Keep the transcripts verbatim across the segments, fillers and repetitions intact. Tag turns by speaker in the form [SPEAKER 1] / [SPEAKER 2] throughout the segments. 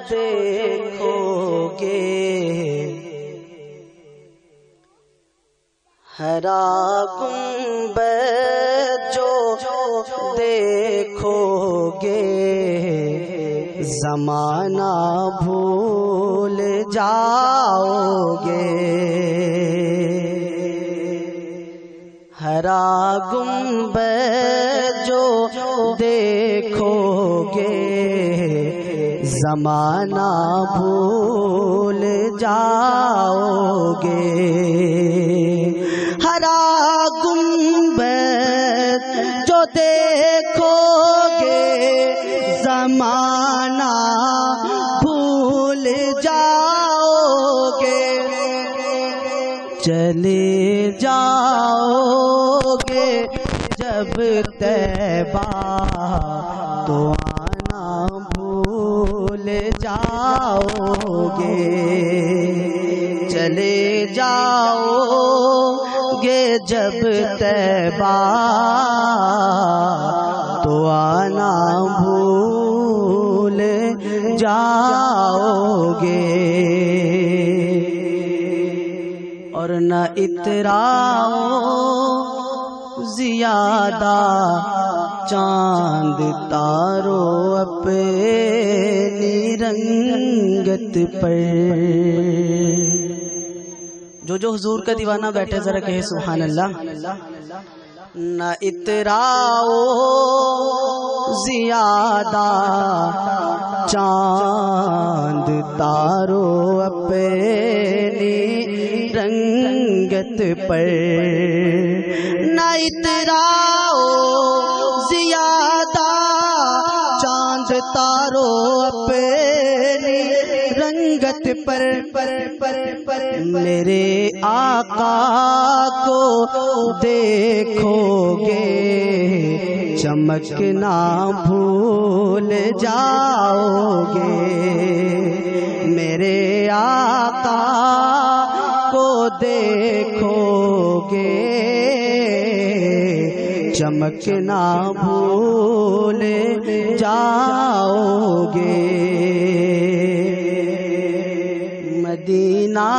[SPEAKER 1] دیکھو گے ہرا گنبد جو دیکھو گے زمانہ بھول جاؤ گے ہرا گنبد جو دیکھو گے زمانہ بھول جاؤ گے ہرا گنبد جو دیکھو گے زمانہ بھول جاؤ گے چلے جاؤ گے جب طیبہ تو آنا بھول جاؤ گے چلے جاؤ گے جب طیبہ تو آنا بھول جاؤ گے اور نہ اتراؤ زیادہ چاند تارو اپنی رنگت پر جو جو حضور کا دیوانہ بیٹھے ذرا کہے سبحان اللہ نہ اتراؤ زیادہ چاند تارو اپنی رنگت پر نہ اتراؤ زیادہ چاند تارو اپنی رنگت پر میرے آقا کو دیکھو گے چمکنا بھول جاؤ گے میرے آقا کو دیکھو گے چمکنا بھول جاؤ گے مدینہ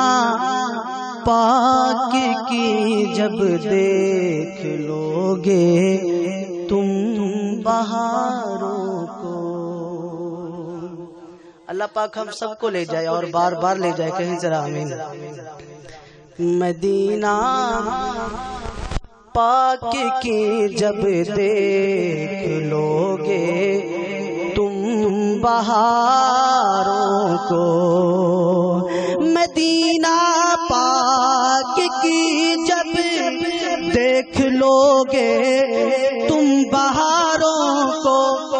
[SPEAKER 1] پاک کی جب دیکھ لو گے تم بہاروں کو اللہ پاک ہم سب کو لے جائے اور بار بار لے جائے کہیں ذرا آمین مدینہ پاک کی جب دیکھ لو گے تم بہاروں کو مدینہ پاک کی جب دیکھ لو گے تم بہاروں کو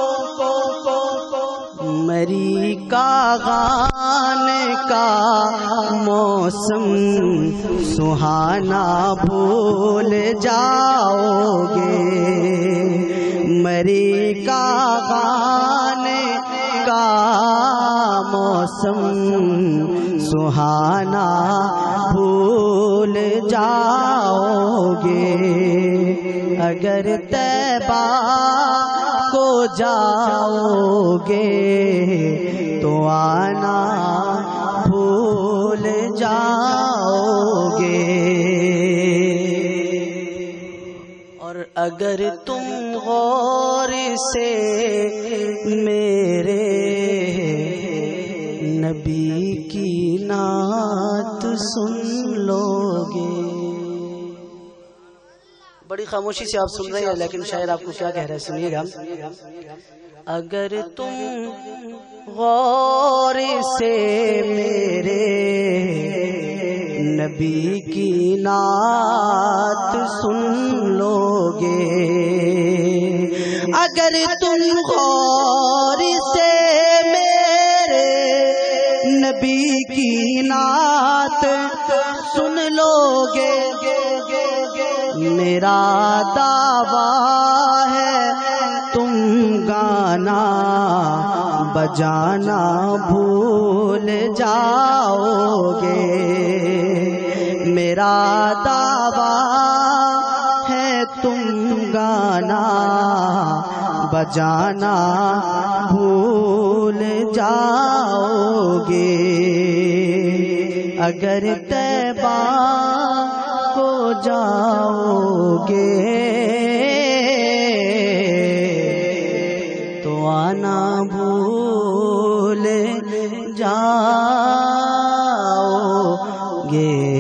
[SPEAKER 1] مری کا غان کا موسم سہانا بھول جاؤ گے مری کا غان کا موسم سہانا بھول جاؤ گے اگر طیبہ کو جاؤ گے تو آنا بھول جاؤ گے اور اگر تم غور سے میرے نبی کی نعت سن لو گے بڑی خاموشی سے آپ سن رہے ہیں لیکن شاعر آپ کو کیا کہہ رہا ہے سنیے گا اگر تم غور سے میرے نبی کی نعت سن لو گے اگر تم غور سے میرے نبی کی نعت سن لو گے میرا دعویٰ ہے تم گانا بجانا بھول جاؤ گے میرا دعویٰ ہے تم گانا بجانا بھول جاؤ گے، اگر طیبہ کو جاؤ گے تو آنا بھول جاؤ گے۔